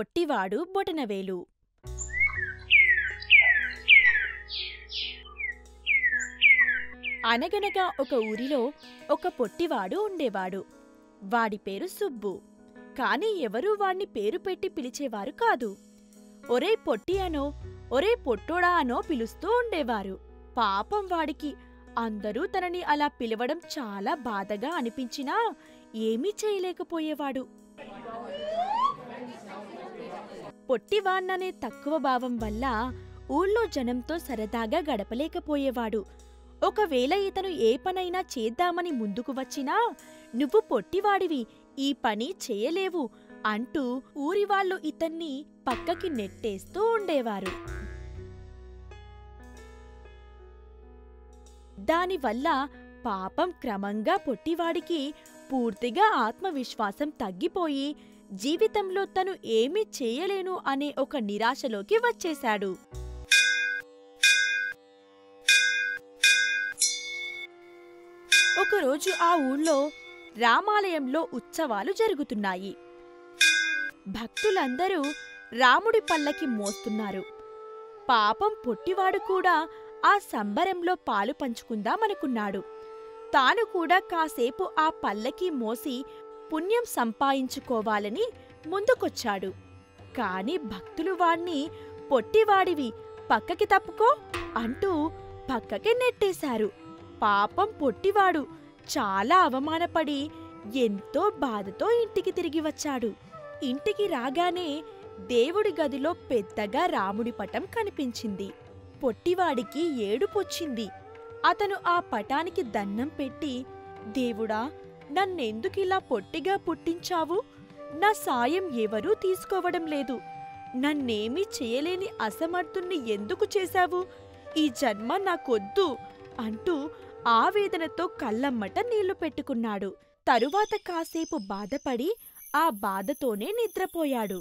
పొట్టివాడు బొటనవేలు. అనగనగా ఒక ఊరిలో ఒక పొట్టివాడు ఉండేవాడు. వాడి పేరు సుబ్బు. కాని ఎవరూ వాణ్ణి పేరు పెట్టి పిలిచేవారు కాదు. ఒరే పొట్టి అనో, ఒరే పొట్టోడా అనో పిలుస్తూ ఉండేవారు. పాపం వాడికి అందరూ తనని అలా పిలవడం చాలా బాధగా అనిపించినా ఏమీ చేయలేకపోయేవాడు. పొట్టివాణ్ణనే తక్కువ భావం వల్ల ఊళ్ళో జనంతో సరదాగా గడపలేకపోయేవాడు. ఒకవేళ ఇతను ఏ పనైనా చేద్దామని ముందుకు వచ్చినా నువ్వు పొట్టివాడివి, ఈ పని చేయలేవు అంటూ ఊరివాళ్లు ఇతన్ని పక్కకి నెట్టేస్తూ ఉండేవారు. దానివల్ల పాపం క్రమంగా పొట్టివాడికి పూర్తిగా ఆత్మవిశ్వాసం తగ్గిపోయి జీవితంలో తను ఏమీ చేయలేను అనే ఒక నిరాశలోకి వచ్చేశాడు. ఒకరోజు ఆ ఊళ్ళో రామాలయంలో ఉత్సవాలు జరుగుతున్నాయి. భక్తులందరూ రాముడి పల్లకి మోస్తున్నారు. పాపం పొట్టివాడు కూడా ఆ సంబరంలో పాలు పంచుకుందామనుకున్నాడు. తాను కూడా కాసేపు ఆ పల్లకి మోసి పుణ్యం సంపాదించుకోవాలని ముందుకొచ్చాడు. కాని భక్తులు వాణ్ణి పొట్టివాడివి, పక్కకి తప్పుకో అంటూ పక్కకి నెట్టేశారు. పాపం పొట్టివాడు చాలా అవమానపడి ఎంతో బాధతో ఇంటికి తిరిగి వచ్చాడు. ఇంటికి రాగానే దేవుడి గదిలో పెద్దగా రాముడి పటం కనిపించింది. పొట్టివాడికి ఏడుపొచ్చింది. అతను ఆ పటానికి దండం పెట్టి, దేవుడా, నన్నెందుకిలా పొట్టిగా పుట్టించావు? నా సాయం ఎవరూ తీసుకోవడం లేదు. నన్నేమీ చేయలేని అసమర్థుణ్ణి ఎందుకు చేశావు? ఈ జన్మ నాకొద్దు అంటూ ఆవేదనతో కళ్ళమ్మట నీళ్లు పెట్టుకున్నాడు. తరువాత కాసేపు బాధపడి ఆ బాధతోనే నిద్రపోయాడు.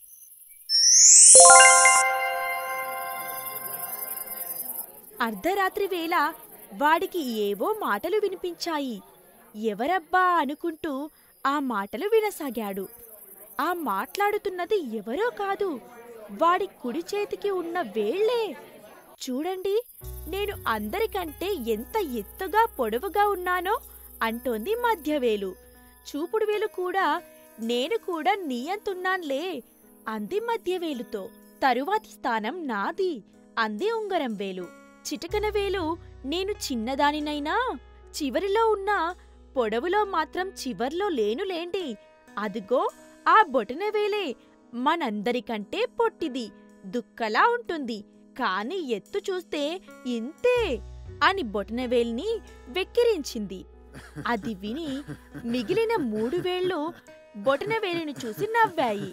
అర్ధరాత్రి వేళ వాడికి ఏవో మాటలు వినిపించాయి. ఎవరబ్బా అనుకుంటూ ఆ మాటలు వినసాగాడు. ఆ మాట్లాడుతున్నది ఎవరో కాదు, వాడి కుడి చేతికి ఉన్న వేళ్లే. చూడండి, నేను అందరికంటే ఎంత ఎత్తుగా పొడవుగా ఉన్నానో అంటోంది మధ్యవేలు. చూపుడు వేలు కూడా నేను కూడా నీయంతున్నాన్లే అంది మధ్యవేలుతో. తరువాతి స్థానం నాది అంది ఉంగరం వేలు. చిటికన వేలు నేను చిన్నదానినైనా చివరిలో ఉన్నా పొడవులో మాత్రం చివర్లో లేనులేండి. అదిగో ఆ బొటనవేలే మనందరికంటే పొట్టిది, దుక్కలా ఉంటుంది, కాని ఎత్తు చూస్తే ఇంతే అని బొటనవేల్ని వెక్కిరించింది. అది విని మిగిలిన 3 వేళ్లు బొటనవేలుని చూసి నవ్వాయి.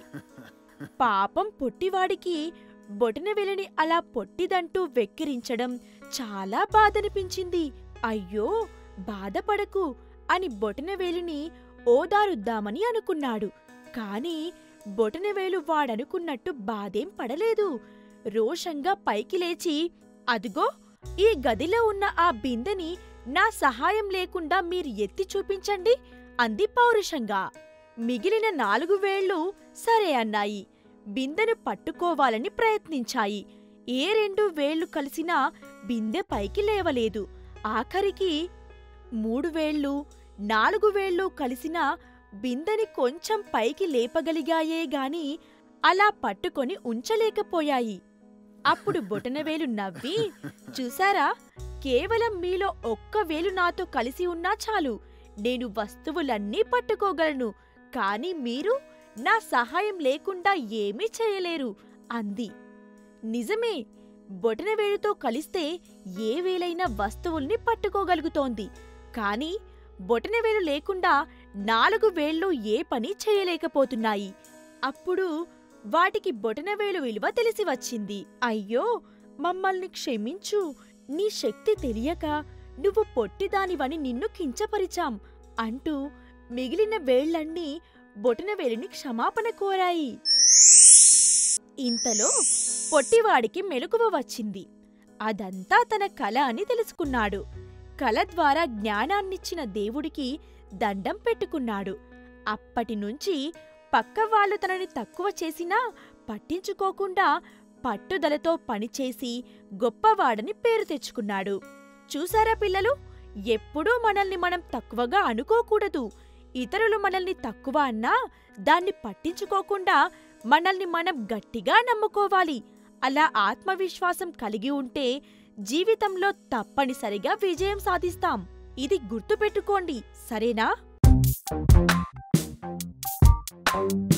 పాపం పొట్టివాడికి బొటనవేలుని అలా పొట్టిదంటూ వెక్కిరించడం చాలా బాధనిపించింది. అయ్యో, బాధపడకు అని బొటనవేలుని ఓదారుద్దామని అనుకున్నాడు. కాని బొటనవేలు వాడనుకున్నట్టు బాధేం పడలేదు. రోషంగా పైకి లేచి, అదిగో ఈ గదిలో ఉన్న ఆ బిందెని నా సహాయం లేకుండా మీరు ఎత్తి చూపించండి అంది పౌరుషంగా. మిగిలిన 4 వేళ్లు సరే అన్నాయి. బిందెను పట్టుకోవాలని ప్రయత్నించాయి. ఏ 2 వేళ్లు కలిసినా బిందె పైకి లేవలేదు. ఆఖరికి 3 వేళ్లు 4 వేళ్లు కలిసినా బిందెని కొంచెం పైకి లేపగలిగాయే గాని అలా పట్టుకొని ఉంచలేకపోయాయి. అప్పుడు బొటనవేలు నవ్వి, చూసారా, కేవలం మీలో 1 వేలు నాతో కలిసి ఉన్నా చాలు, నేను వస్తువులన్నీ పట్టుకోగలను, కాని మీరు నా సహాయం లేకుండా ఏమీ చేయలేరు అంది. నిజమే, బొటనవేలుతో కలిస్తే ఏ వేలైనా వస్తువుల్ని పట్టుకోగలుగుతోంది. కాని బొటనవేలు లేకుండా 4 వేళ్లు ఏ పని చేయలేకపోతున్నాయి. అప్పుడు వాటికి బొటనవేలు విలువ తెలిసి వచ్చింది. అయ్యో, మమ్మల్ని క్షమించు, నీ శక్తి తెలియక నువ్వు పొట్టిదానివని నిన్ను కించపరిచాం అంటూ మిగిలిన వేళ్లన్నీ బొటనవేలుని క్షమాపణ కోరాయి. ఇంతలో పొట్టివాడికి మెలకువ వచ్చింది. అదంతా తన కల అని తెలుసుకున్నాడు. కల ద్వారా జ్ఞానాన్నిచ్చిన దేవుడికి దండం పెట్టుకున్నాడు. అప్పటినుంచి పక్క వాళ్ళు తనని తక్కువ చేసినా పట్టించుకోకుండా పట్టుదలతో పనిచేసి గొప్పవాడని పేరు తెచ్చుకున్నాడు. చూసారా పిల్లలు, ఎప్పుడూ మనల్ని మనం తక్కువగా అనుకోకూడదు. ఇతరులు మనల్ని తక్కువ అన్నా దాన్ని పట్టించుకోకుండా మనల్ని మనం గట్టిగా నమ్ముకోవాలి. అలా ఆత్మవిశ్వాసం కలిగి ఉంటే జీవితంలో తప్పనిసరిగా విజయం సాధిస్తాం. ఇది గుర్తుపెట్టుకోండి, సరేనా?